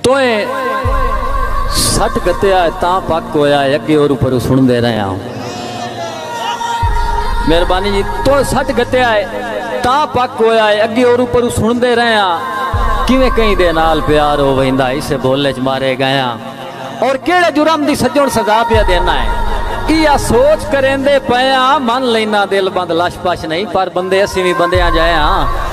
तो सट गत्या ता पक होया अगे और ऊपर सुनते रहे। मेहरबानी जी, तो सट गत्या ता पक होया अगे और ऊपर सुनते रहे। किवें कहीं दे नाल प्यार हो वहिंदा इसे बोले च मारे गया और केड़े जुर्म दी सजण सजा पिया देना है। या सोच करेंदे पया मन लेना दिल बंद लश पश नहीं, पर बंदे असी भी बंदियां जाया